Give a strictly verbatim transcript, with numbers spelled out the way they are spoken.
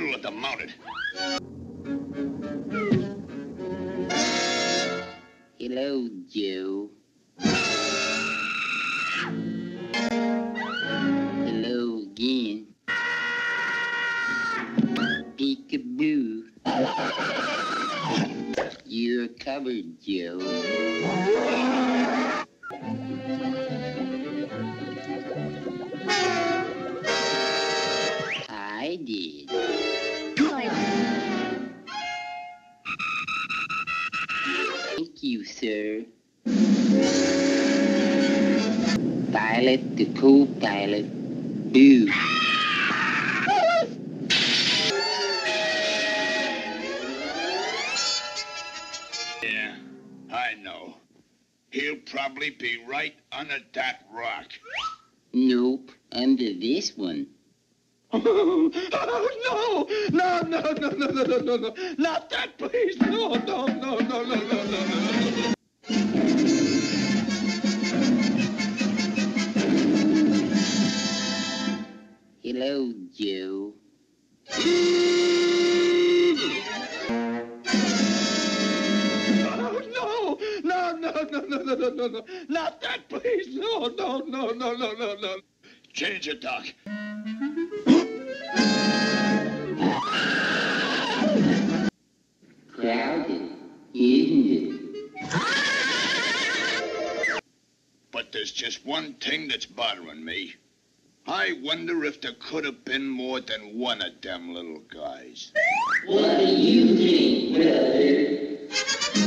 middle of the mounted. Hello, Joe. Hello again. Peekaboo. You're covered, Joe. I did. Thank you, sir. Pilot to co-pilot. Boo. Yeah, I know. He'll probably be right under that rock. Nope, under this one. Oh, oh, no! No, no, no, no, no, no, no, no. Not that, please. No, no, no, no, no, no, no, no. Hello, Joe. Oh, no! No, no, no, no, no, no, no, no. Not that, please. No, no, no, no, no, no, no. Change it, Doc. Crowded, isn't it? But there's just one thing that's bothering me. I wonder if there could have been more than one of them little guys. What do you think, brother?